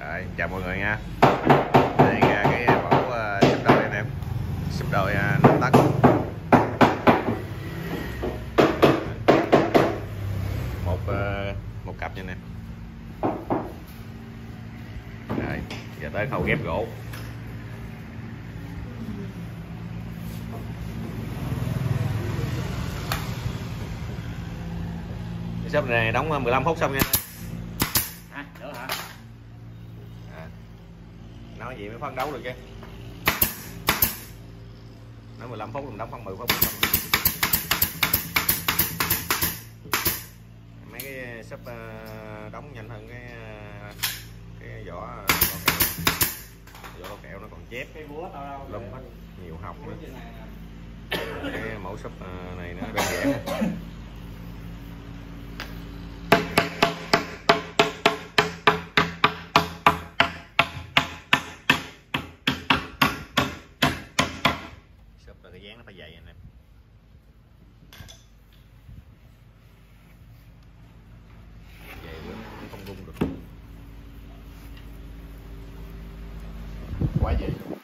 Đấy, chào mọi người nha. Đây ra cái mẫu súp đôi anh em. Súp đôi 5 tấc. Một cặp nha anh em. Rồi, giờ tới khâu ghép gỗ. Cái súp này đóng 15 phút xong nha. Nữa hả? Nói gì mới phấn đấu được chứ. Nói 15 phút mình đóng khoảng 10 phút. Mấy cái súp đóng nhanh hơn cái vỏ kẹo nó còn chép Cái búa tao đâu lum hết nhiều học nữa. Cái mẫu súp này nó đơn giản. Súp là cái dáng nó phải dày anh em. Dày luôn không rung được. Quá dày luôn.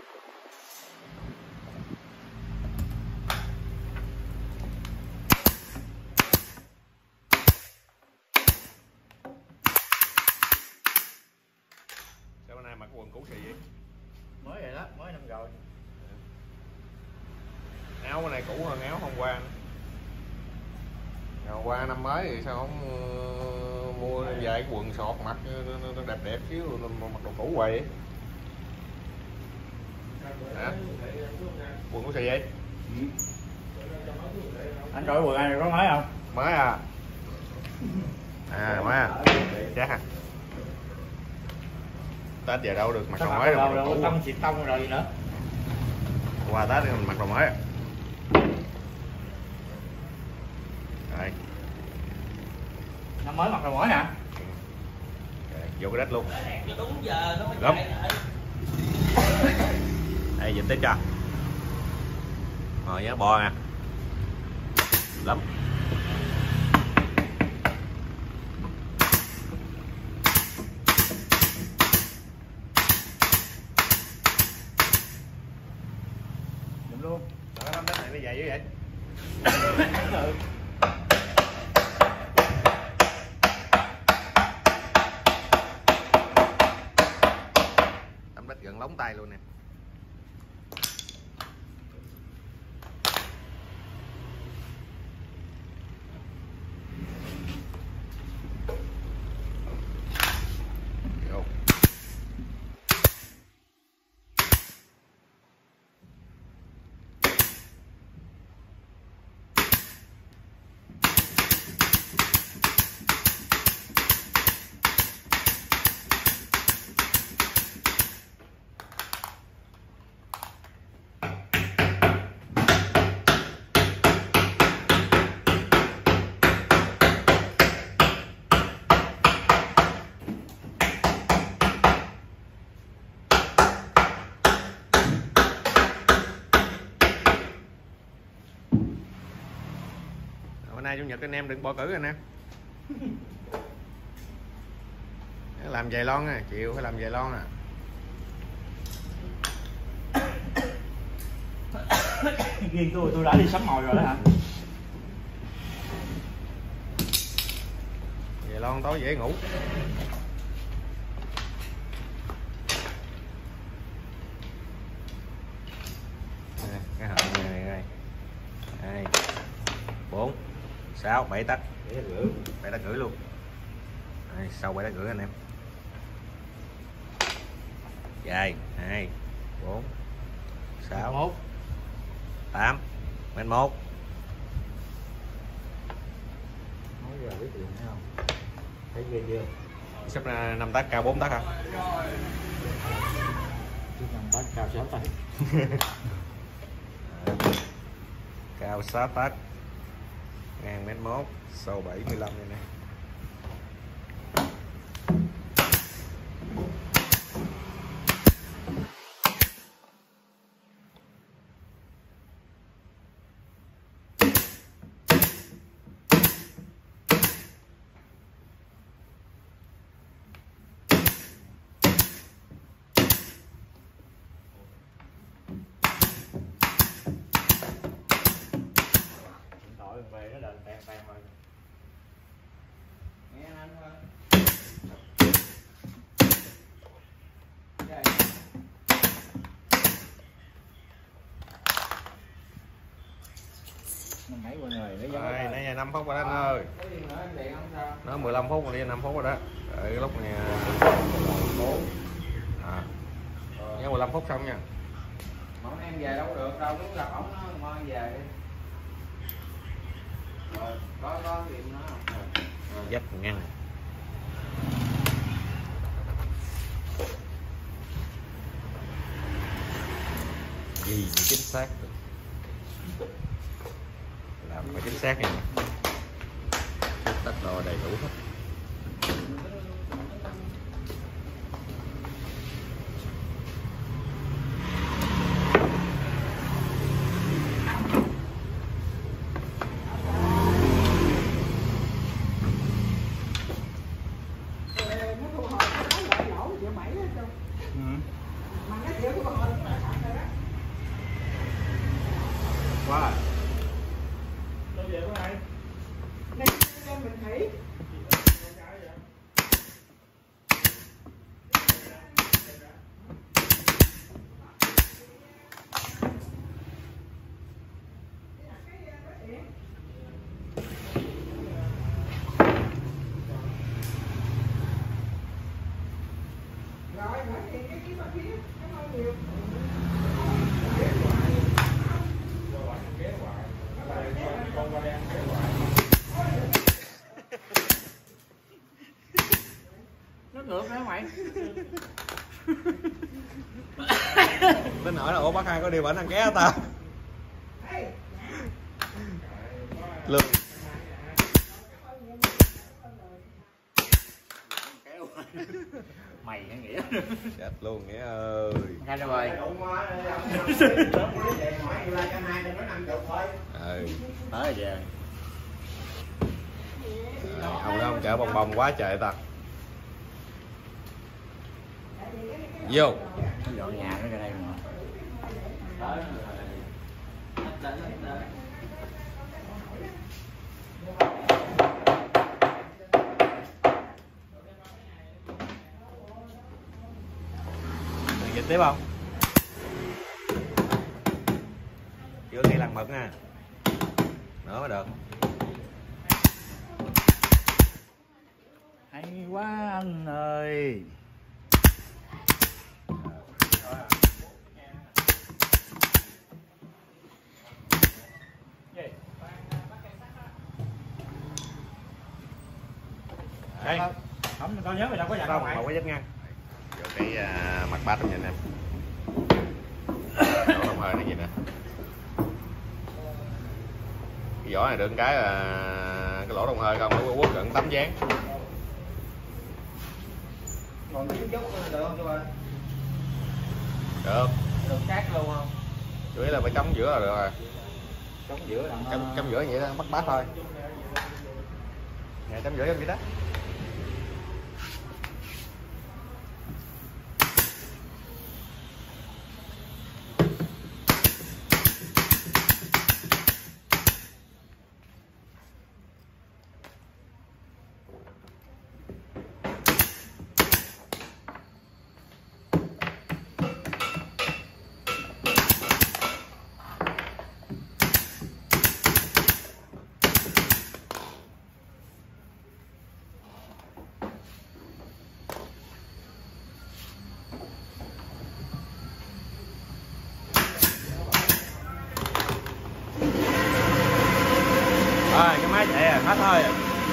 Sao bữa nay mặc quần cũ xì vậy? Mới vậy đó, mới năm rồi. Áo cái này cũ hơn áo hôm qua. Hôm qua năm mới thì sao không mua vài cái quần sọt mặc nó đẹp đẹp xíu mặc đồ cũ vậy. Hả? Quần của xì vậy? Anh đổi quần anh có mới không? Mới à? Mới à? Chắc à? Tết giờ đâu được mặc đồ mới đâu. Tông xịt tông rồi gì nữa. Qua Tết thì mình mặc đồ mới. Rồi. Năm mới mặc đồ mới nè. Vô cái đất luôn. Gấp. Đây dịch tới cho. Rồi nhớ bò nè. Lắm. Đúng luôn. Đó, tấm đất này nó dày dữ vậy. Tấm đất gần lóng tay luôn nè. Hôm nay chủ nhật anh em đừng bỏ cử anh em. Làm giày lon à, chịu phải làm giày lon à. Riêng tôi đã đi sắm mồi rồi đó hả? Giày lon tối dễ ngủ. Cái hộp này 2 4 6 7 tấc. 7 tấc rưỡi luôn. Đây, sau 7 tấc rưỡi anh em. Dài 2 4 6 1 8 mét 1. nói giờ biết tiền thấy không? Thấy ghê chưa? Sắp 5 tấc cao 4 tấc hả? 5 tấc cao 6 tấc. Cao 6 tấc, ngang 1m1, sâu 75 này nè. 5 phút rồi đó anh ơi. Nó 15 phút rồi đi 5 phút rồi đó. Đợi cái lúc này nhớ 15 phút xong nha. Mà em về đâu được đâu, lúc gặp ổng nó ngon về đi. Rồi, có điểm nó không? Dắt ngăn. Gì chính xác. Làm phải chính xác nha. Tất đồ đầy đủ hết. Quá. Đâu về của ai? Đây mình thấy. Rồi, cái mặt kia, cảm ơn nhiều. Nó ngược hả mày? Tính hỏi là ủa bác hai có điều bệnh ăn ké hả ta? Lương. Mày hả Nghĩa? Chết luôn Nghĩa ơi. Ra rồi. Tới về. Ông đó ông chở bông bông quá trời ta. Vô. Dọn nhà nó ra đây mà. Dịch tiếp không? Chưa nghe lần mực nha. Nữa mới được. Hay quá anh ơi. Đây. Không, tao nhớ mày đâu có dặn đâu mày. Không có dắt ngang. Vô cái mặt bát trong nhìn em. Đổ đồng hơi này gì nè. Cái vỏ này được cái là cái lỗ đồng hơi không nó quất gần tấm dáng. Còn miếng dốc được không cho ba? Được. Được cát luôn không? Chủ yếu là phải cắm giữa là được rồi. Cắm giữa là Cắm giữa vậy đó, bắt bát thôi. Ngày cắm giữa giống vậy đó. Rồi cái máy chạy hết thôi.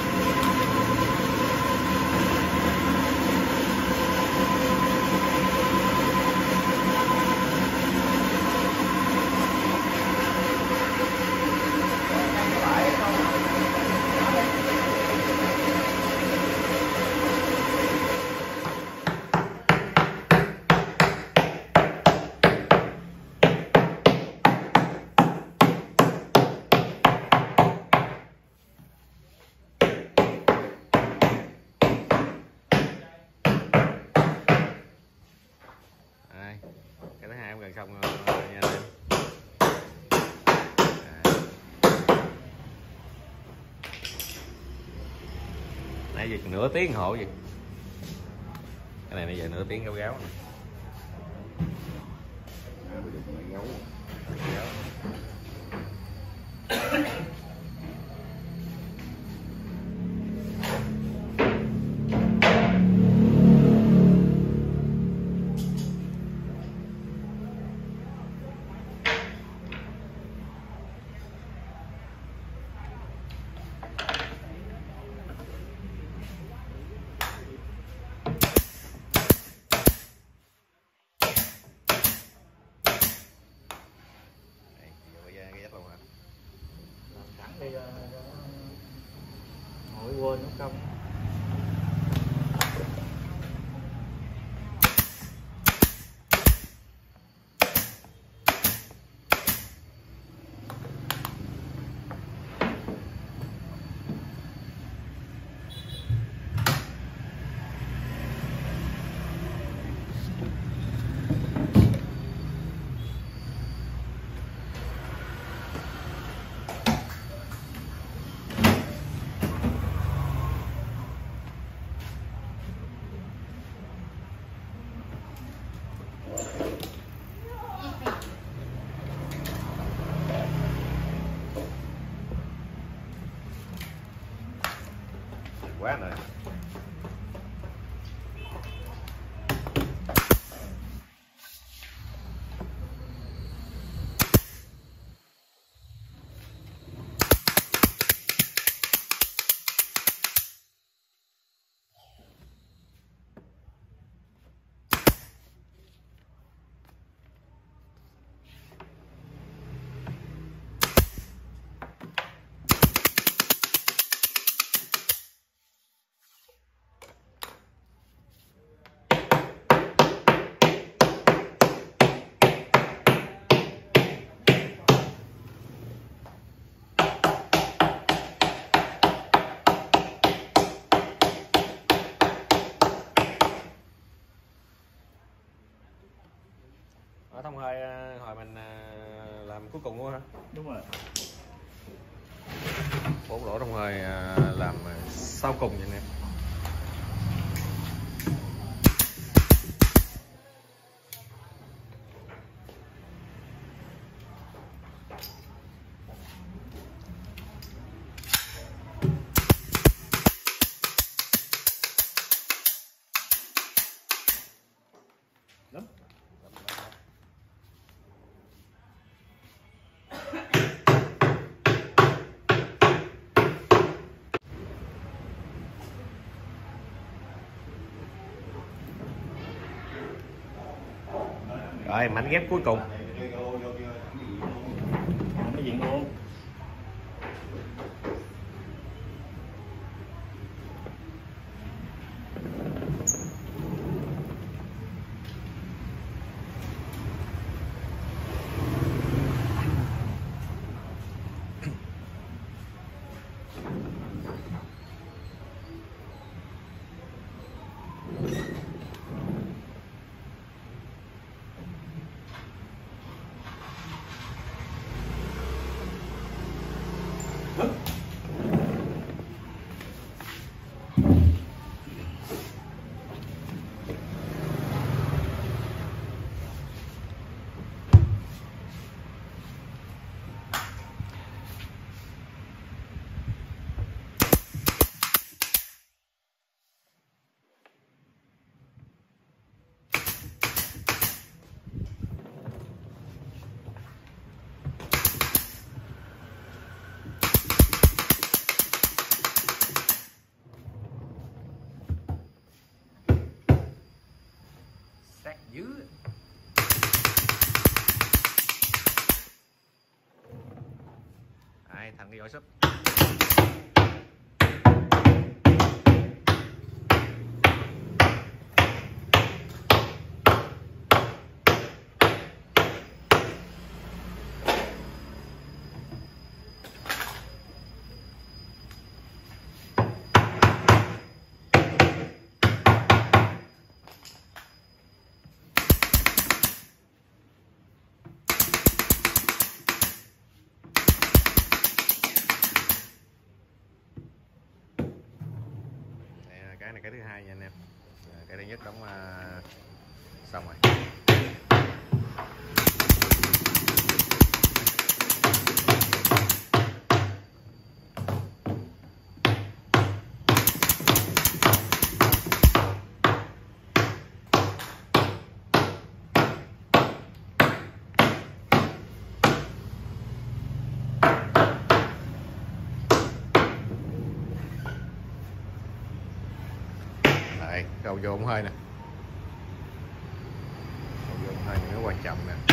Cái thứ hai em gần xong rồi nha em. Nãy giờ nửa tiếng hộ gì. Cái này bây giờ nửa tiếng gáo gáo này. Gáo. 5 công. Quá rồi. Ở thông hơi hồi mình làm cuối cùng luôn hả? Đúng rồi. 4 lỗ thông hơi làm sau cùng vậy nè. Đúng. Rồi mảnh ghép cuối cùng. Cái diện luôn. Sát dữ. Đấy, thành cái vỏ súp. Cái này cái thứ hai nha anh em. Cái thứ nhất đóng xong rồi. Đây, đầu vô hơi nè. Đầu vô hơi này nó quan trọng nè.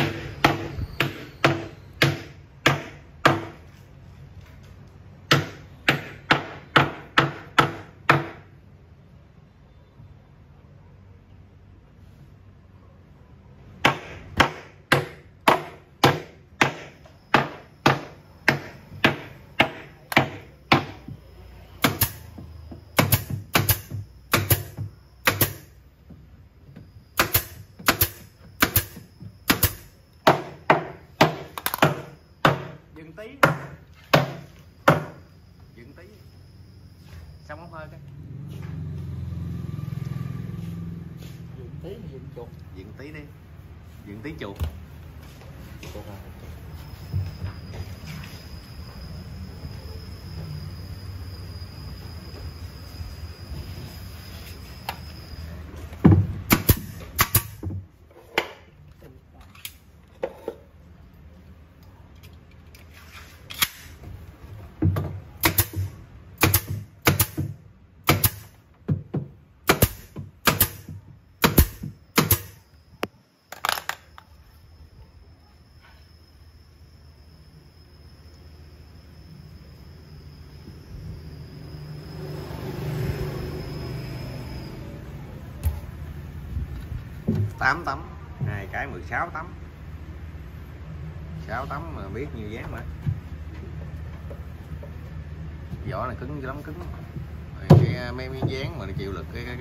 tí, dựng tí, xong không hơi cái dựng tí mà dựng chuột. dựng tí đi, dựng tí chuột. Chuột à. Tám tấm, 2 cái 16 tấm, 6 tấm mà biết nhiều dáng mà. Vỏ này cứng lắm, cứng. Cái mấy dáng mà nó chịu lực cái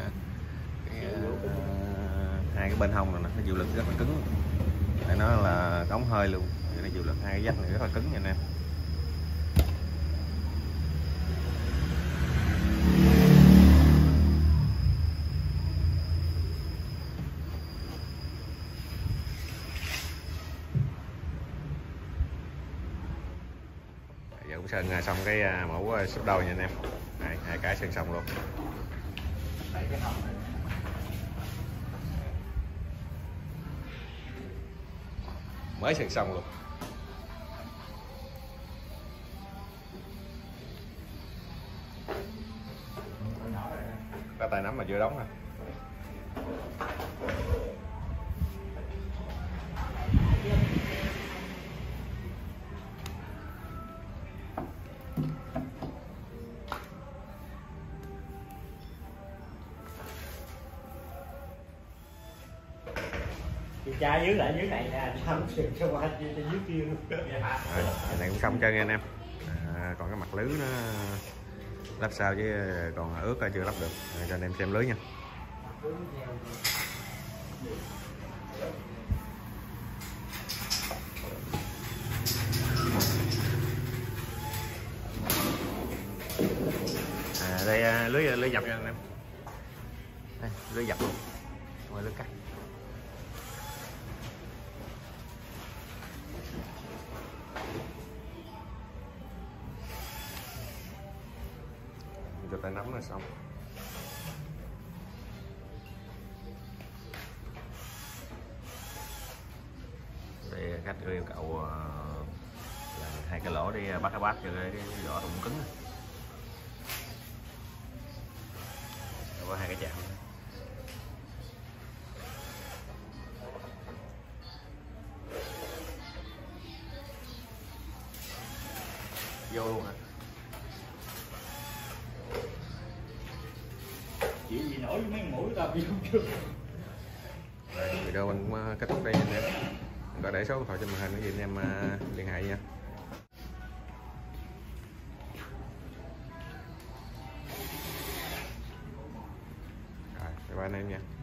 hai cái bên hông này nó chịu lực rất là cứng. Để nó là cống hơi luôn, nó chịu lực hai cái vách này rất là cứng nha anh em. Giờ cũng sơn xong cái mẫu súp đôi nha anh em. Đây, 2 cái sơn xong luôn. Mới sơn xong luôn. Cái tay nắm mà chưa đóng nè. Chị cha dưới lại dưới này nè, xong xuyên cho qua dưới kia luôn. Rồi, này cũng xong chân nha anh em. Còn cái mặt lưới nó lắp sao chứ còn ướt chưa lắp được, cho anh em xem lưới nha. Đây lưới dập nha anh em. Đây, lưới dập luôn, không phải lưới cắt. Cho tay nắm là xong. Đây khách yêu cầu là 2 cái lỗ đi bắt cái bát cho cái vỏ đụng cứng. Có 2 cái chạm. Vô luôn hả? Chỉ gì nổi với mấy mũi tao biết không chưa. Video mình cũng kết thúc đây anh em. Mình có để số điện thoại trên màn hình, cái gì anh em liên hệ nha. Rồi, bye bye anh em nha.